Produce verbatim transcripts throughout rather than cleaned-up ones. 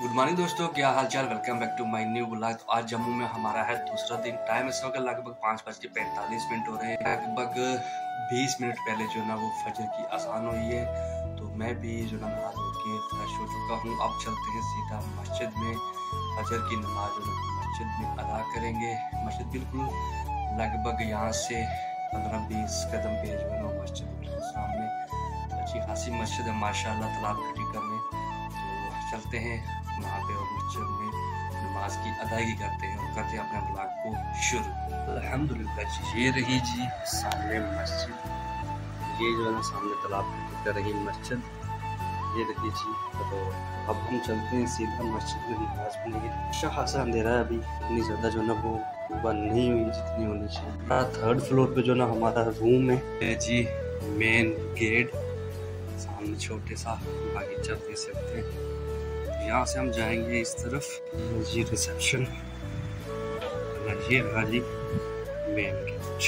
Good morning दोस्तों, क्या हाल चाल। Welcome back to my new blog. तो आज जम्मू में हमारा है दूसरा दिन। टाइम इस वक्त लगभग पाँच बज के पैंतालीस मिनट हो रहे हैं। लगभग बीस मिनट पहले जो ना वो फजर की अजान हुई है, तो मैं भी जो ना नहा धो के फ्रेश हो चुका हूँ। अब चलते हैं सीधा मस्जिद में, फजर की नमाज जो ना मस्जिद में अदा करेंगे। मस्जिद बिल्कुल लगभग यहाँ से पंद्रह बीस कदम पे जो है ना मस्जिद बिल्कुल सामने। अच्छी खासी मस्जिद है माशाल्लाह तालाब खटीका में। तो चलते हैं वहाँ पे और मस्जिद में नमाज की अदायगी करते हैं और करते हैं अपने ब्लॉग को शुरू। अल्हम्दुलिल्लाह जी, ये रही जी सामने मस्जिद। ये जो है ना सामने तालाब खटीका रही मस्जिद, ये रही जी। तो अब हम चलते हैं सीधा मस्जिद में नमाज पढ़ेंगे। अच्छा खासा अंधेरा है अभी, इतनी ज़्यादा जो ना वो बंद नहीं हुई जितनी होनी चाहिए। थर्ड फ्लोर पे जो ना हमारा रूम है जी, मेन गेट सामने छोटे सा बागीचा दे सकते हैं। यहाँ से हम जाएंगे इस तरफ जी रिसेप्शन, ये रहा जी मेन गेट।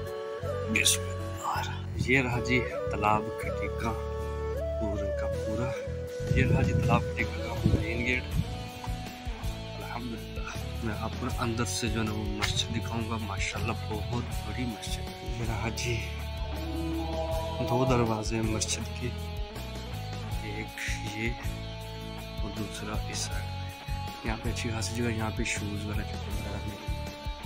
ये रहा जी तालाब खटीका पूरा का पूरा। ये रहा जी तालाब खटीका का मेन गेट। अल्हम्दुलिल्लाह मैं आपको अंदर से जो है ना वो मस्जिद दिखाऊंगा। माशाल्लाह बहुत बड़ी मस्जिद। ये रहा जी दो दरवाजे मस्जिद के, एक ये और दूसरा इस साइड में। यहाँ पे अच्छी खासी जगह, यहाँ पे शूज वगैरह चप्पल वगैरह रखने के।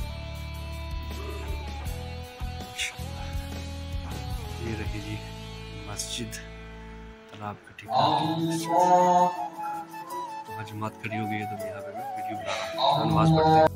ये रही जी मस्जिद तालाब खटीका। आज जमात खड़ी हो गई है तो यहाँ पे मैं वीडियो बना रहा हूँ। नमाज पढ़ते हैं।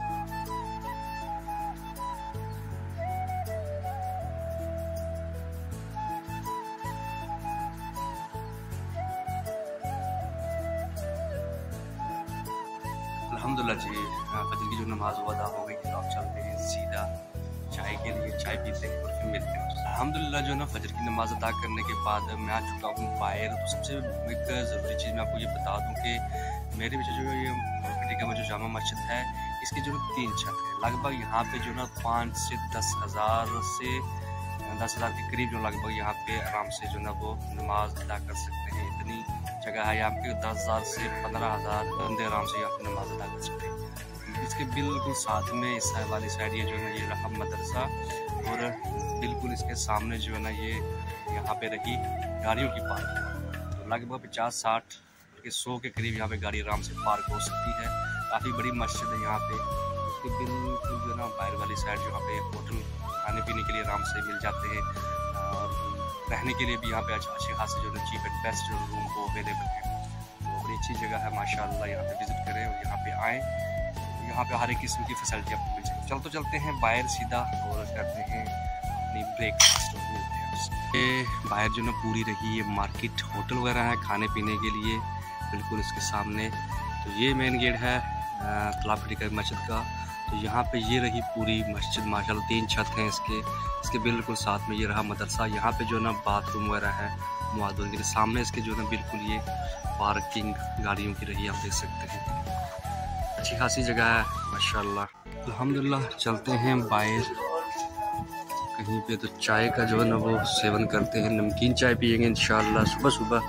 अल्हम्दुलिल्लाह जी, फजर की जो नमाज अदा हो गई, तो आप चलते हैं सीधा चाय के लिए, चाय पीते हैं और फिर मिलते हैं। अल्हम्दुलिल्लाह जो ना फजर की नमाज अदा करने के बाद मैं आ चुका हूँ बाहर। तो सबसे एक ज़रूरी चीज़ मैं आपको ये बता दूँ कि मेरे पीछे जो ये खटीका में जो जामा मस्जिद है, इसकी जो तीन छत है। लगभग यहाँ पे जो ना पाँच से दस हज़ार से दस हज़ार के करीब जो लगभग यहाँ पे आराम से जो ना वो नमाज अदा कर सकते हैं। इतनी जगह है यहाँ पे, दस हज़ार से पंद्रह हज़ार बंदे आराम से यहाँ पे नमाज अदा कर सकते हैं। इसके बिल्कुल साथ में इस वाली साइड ये जो है ये रहा मदरसा, और बिल्कुल इसके सामने जो है ना ये यहाँ पे रही गाड़ियों की पार्क। तो लगभग पचास साठ के सौ के करीब यहाँ पे गाड़ी आराम से पार्क हो सकती है। काफ़ी बड़ी मस्जिद है यहाँ पे। इसके बिल्कुल जो है ना बाहर वाली साइड यहाँ पे होटल खाने पीने के लिए आराम से मिल जाते हैं, और रहने के लिए भी यहाँ पे अच्छे खासे जो है चीप एंड बेस्ट जो रूम को अवेलेबल है। तो बड़ी अच्छी जगह है माशाल्लाह। यहाँ पे विजिट करें और यहाँ पे आएँ, यहाँ पे हर एक किस्म की फैसिलिटी आपको मिल जाएगी। चल तो चलते हैं बाहर सीधा और करते हैं अपनी ब्रेकफास्ट। ये बाहर जो ना पूरी रही ये मार्केट होटल वगैरह है खाने पीने के लिए, बिल्कुल इसके सामने। तो ये मेन गेट है तालाब खटीका मस्जिद का। तो यहाँ पे ये रही पूरी मस्जिद माशाल्लाह, तीन छत हैं इसके। इसके बिल्कुल साथ में ये रहा मदरसा। यहाँ पे जो ना बाथरूम वगैरह है मुआदों के लिए। सामने इसके जो ना बिल्कुल ये पार्किंग गाड़ियों की रही, आप देख सकते हैं। अच्छी खासी जगह है माशाल्लाह। अल्हम्दुलिल्लाह चलते हैं बाहर कहीं पे, तो चाय का जो है ना वो सेवन करते हैं। नमकीन चाय पियेंगे इंशाल्लाह सुबह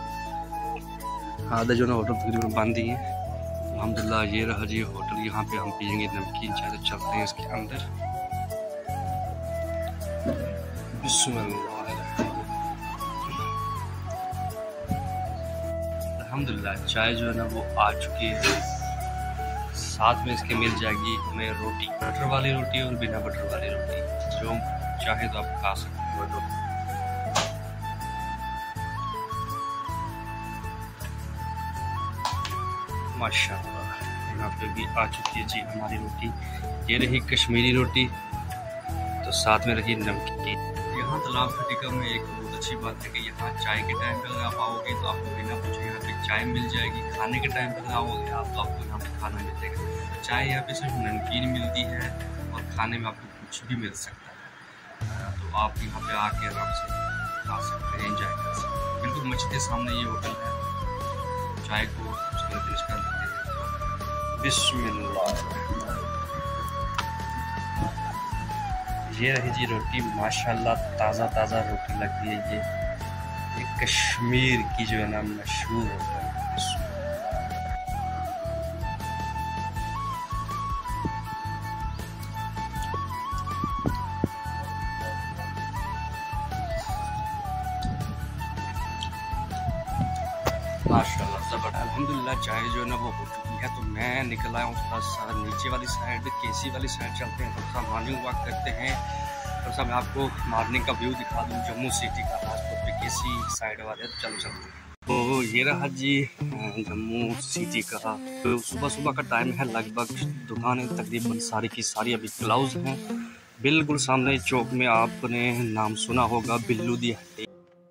सुबह। आधा जो ना होटल तकरीबन बंद ही है। अल्हम्दुलिल्लाह ये रहा जी होटल, यहाँ पे हम पियेंगे नमकीन चाय। तो चलते हैं इसके अंदर। बिस्मिल्लाह। अल्हम्दुलिल्लाह चाय जो है ना वो आ चुकी है। साथ में इसके मिल जाएगी हमें रोटी, बटर वाली रोटी और बिना बटर वाली रोटी, जो चाहे तो आप खा सकते हो। माशाल्लाह यहाँ पे भी आ चुकी है जी हमारी रोटी। ये रही कश्मीरी रोटी, तो साथ में रही नमकीन। यहाँ तालाब खटीका में एक बहुत अच्छी बात है कि यहाँ चाय के टाइम पर अगर आप आओगे तो आपको बिना पूछे यहाँ पे चाय मिल जाएगी। खाने के टाइम पर आओगे आप तो आपको यहाँ पे खाना मिल जाएगा। चाय यहाँ पे सिर्फ नमकीन मिलती है और खाने में आपको कुछ भी मिल सकता है। तो आप यहाँ पे आके आराम से खा सकते हैं, एंजॉय कर सकते हैं। बिल्कुल मस्जिद के सामने ये होटल है। चाय को फिनिश कर देते हैं। बिस्मिल्लाह। ये रही जी रोटी माशाल्लाह, ताज़ा ताज़ा रोटी लगती है। ये ये कश्मीर की जो है ना मशहूर होता है। माशाल्लाह ज़बरदस्त। अल्हम्दुलिल्लाह चाय जो है ना वो हो चुकी है, तो मैं निकल आया हूँ थोड़ा सा नीचे वाली साइड, केसी वाली साइड चलते हैं, थोड़ा सा मॉर्निंग वॉक करते हैं। थोड़ा सा मैं आपको मॉर्निंग का व्यू दिखा दूँ जम्मू सिटी का, खासतौर पे केसी साइड वाले। तो चलो चलते हैं। तो ये रहा जी जम्मू सिटी का। तो सुबह सुबह का टाइम है, लगभग दुकानें तकरीबन सारी की सारी अभी क्लोज हैं। बिल्कुल सामने चौक में आपने नाम सुना होगा बिल्लू दी हट्टी।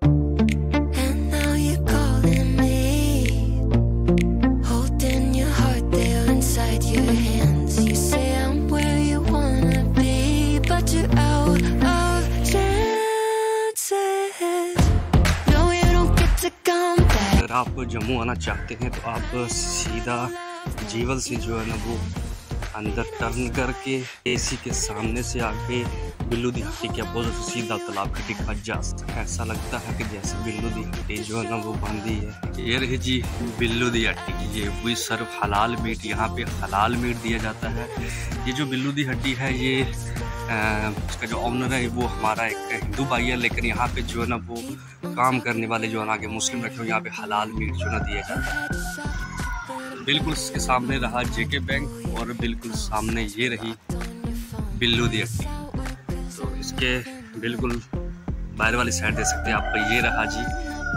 अगर आप जम्मू आना चाहते हैं तो आप सीधा जीवल से जो है ना वो अंदर टर्न करके एसी के सामने से आके बिल्लू दी हट्टी के अपोजिट सीधा तालाब खट्टी खा जा सकते हैं। ऐसा लगता है कि जैसे बिल्लू दी हट्टी जो है ना वो बंदी है। ये रही जी बिल्लू दी हट्टी। ये हुई सर्व हलाल मीट, यहाँ पे हलाल मीट दिया जाता है। ये जो बिल्लू दी हट्टी है ये आ, उसका जो ऑनर है वो हमारा एक हिंदू भाई है, लेकिन यहाँ पे जो है ना वो काम करने वाले जो है ना आगे मुस्लिम रखे हुए, यहाँ पे हलाल मीट जो ना दिया जाता है। बिल्कुल इसके सामने रहा जेके बैंक और बिल्कुल सामने ये रही बिल्लू दी हट्टी। तो इसके बिल्कुल बाहर वाली साइड दे सकते हैं आप। ये रहा जी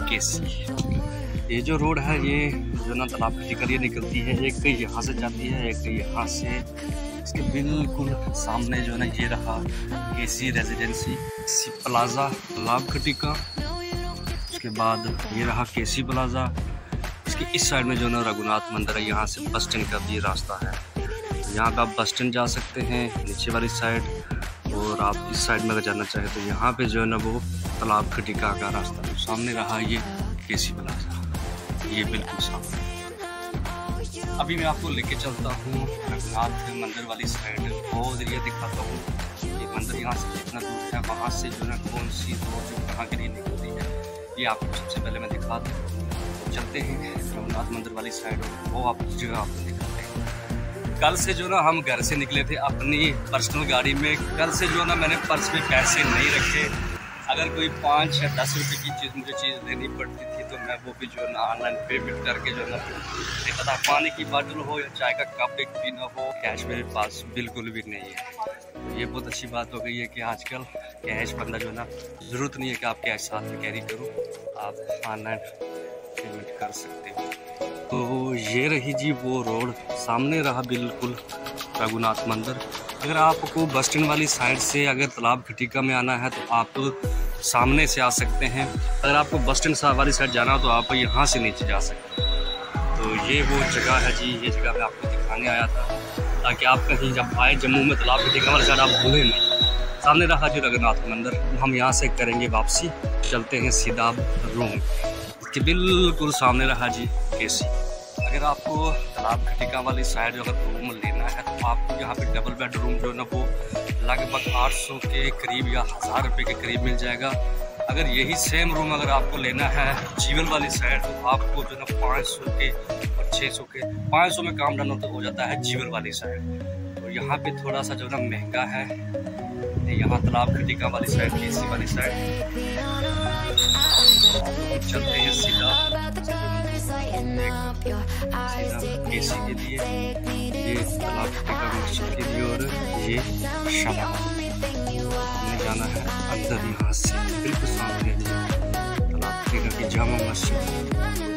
केसी। ये जो रोड है ये जो ना तालाब खट्टी के लिए निकलती है, एक यहाँ से जाती है, एक यहाँ से। इसके बिल्कुल सामने जो है ना ये रहा केसी रेजिडेंसी सी प्लाजा तालाब खट्टी का। उसके बाद ये रहा केसी प्लाजा। इसके इस साइड में जो ना रघुनाथ मंदिर है, यहाँ से बस स्टैंड का भी रास्ता है। यहाँ पे आप बस स्टैंड जा सकते हैं नीचे वाली साइड, और आप इस साइड में अगर जाना चाहें तो यहाँ पे जो है ना वो तालाब खट्टी का रास्ता। तो सामने रहा ये केसी प्लाजा, ये बिल्कुल सामने। अभी मैं आपको लेके चलता हूँ रघुनाथ मंदिर वाली साइड, बहुत एरिया दिखाता हूँ। ये मंदिर यहाँ से कितना दूर है, वहाँ से जो है कौन सी रोड जो कहाँ के लिए निकलती है, ये आपको सबसे पहले मैं दिखा दूँ। चलते हैं रघुनाथ मंदिर वाली साइड, वो आप जगह आपको दिखाते हैं। कल से जो ना हम घर से निकले थे अपनी पर्सनल गाड़ी में। कल से जो ना मैंने पर्स में पैसे नहीं रखे। अगर कोई पाँच या दस रुपए की चीज़ मुझे चीज़ लेनी पड़ती थी तो मैं वो भी जो है ना ऑनलाइन पेमेंट करके जो है ना नहीं पता पानी की बोतल हो या चाय का कप एक भी ना हो, कैश मेरे पास बिल्कुल भी नहीं है। तो ये बहुत अच्छी बात हो गई है कि आजकल कैश बंदा जो है ना ज़रूरत नहीं है कि आप कैश साथ में कैरी करो, आप ऑनलाइन पेमेंट कर सकते हो। तो ये रही जी वो रोड, सामने रहा बिल्कुल रघुनाथ मंदिर। अगर आपको बस स्टैंड वाली साइड से अगर तालाब खट्टी में आना है तो आप सामने से आ सकते हैं। अगर आपको बस स्टैंड वाली साइड जाना हो तो आप यहाँ से नीचे जा सकते हैं। तो ये वो जगह है जी, ये जगह मैं आपको दिखाने आया था ताकि आप कहीं जब आए जम्मू में तालाब खट्टी वाली साइड आप भूलें नहीं। सामने रहा जी रघुनाथ मंदिर। हम यहाँ से करेंगे वापसी, चलते हैं सीधा रूम। इसके बिल्कुल सामने रहा जी केसी। अगर आपको तालाब खट्टी वाली साइड अगर रूम लेना है तो आपको यहाँ पे डबल बेड रूम जो है ना वो लगभग आठ सौ के करीब या हज़ार रुपये के करीब मिल जाएगा। अगर यही सेम रूम अगर आपको लेना है जीवल वाली साइड तो आपको जो है ना पाँच सौ के और छः सौ के, पाँच सौ में काम डन तो हो जाता है जीवल वाली साइड। तो यहाँ पे थोड़ा सा जो है ना महंगा है। यहाँ तालाब खट्टी वाली साइड केसी वाली साइड चलते हैं सीधा केसी के लिए, ये तालाब खट्टी का मस्जिद के लिए, और ये शमा हमने जाना है अंदर यहाँ से बिल्कुल सामने तालाब खट्टी की जामा मस्जिद।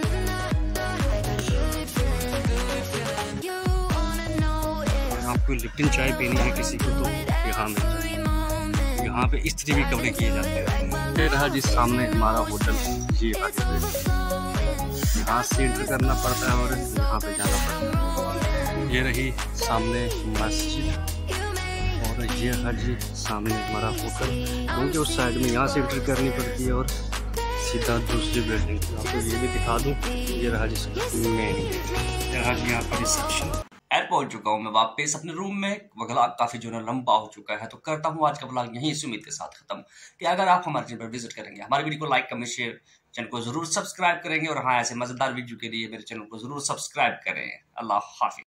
आपको लिप्टन चाय पीनी है किसी को तो यहाँ में, यहाँ पे इस तरह भी कपड़े किए जाते हैं। ये रहा जिस सामने हमारा होटल, ये यहाँ से एंटर करना पड़ता है और यहाँ पे जाना पड़ता है। ये रही सामने मस्जिद और ये है जी सामने हमारा होटल, क्योंकि उस साइड में यहाँ से एंटर करनी पड़ती है और सीधा दूसरी बिल्डिंग। आपको ये भी दिखा दूँ, ये रहा जी मेन गेट, यहाँ पर रिसेप्शन। एयर पहुंच चुका हूँ मैं वापस अपने रूम में। व्लॉग काफी जो है लंबा हो चुका है, तो करता हूँ आज का व्लॉग यहीं इस उम्मीद के साथ खत्म कि अगर आप हमारे चैनल पर विजिट करेंगे, हमारे वीडियो को लाइक कमेंट शेयर, चैनल को जरूर सब्सक्राइब करेंगे, और हाँ ऐसे मजेदार वीडियो के लिए मेरे चैनल को जरूर सब्सक्राइब करें। अल्लाह हाफिज।